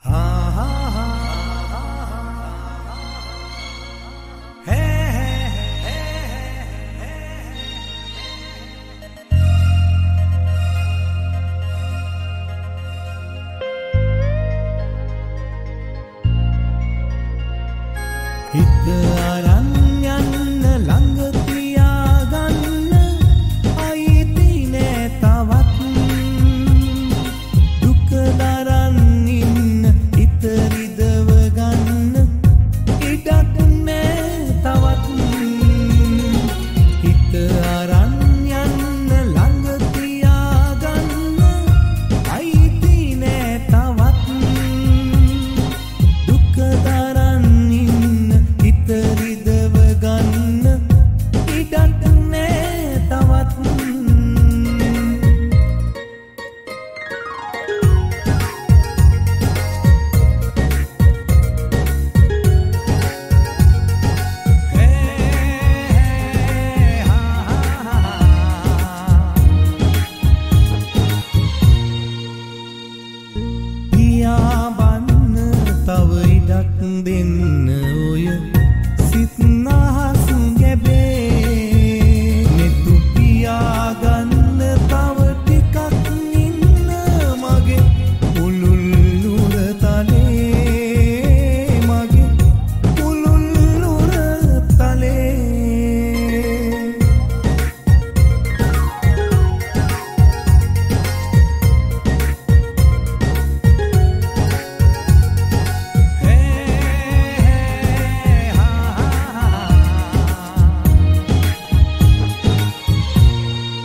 හිත අරන් යන්න ළඟ තියාගන්න අයිති නෑ තවත් දුක දරන් ඉන්න හිත රිදව ගන්න ඉඩක් නෑ තවත් හිත අරන් යන්න ළඟ තියාගන්න අයිති නෑ තවත් දුක දරන් රිදව ගන්න ඉඩක් නෑ තවත් පියා බන්න තව ඉඩක් දෙන්න ඔය සිත් නහස් ගැබේ නෙතු පියාගන්න තව ටිකක් ඉන්න මගේ උළුල් නුර තලේ මගේ උළුල් නුර තලේ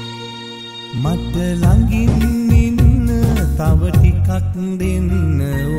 මට ළඟින් ඉන්න තව ටිකක් දෙන්න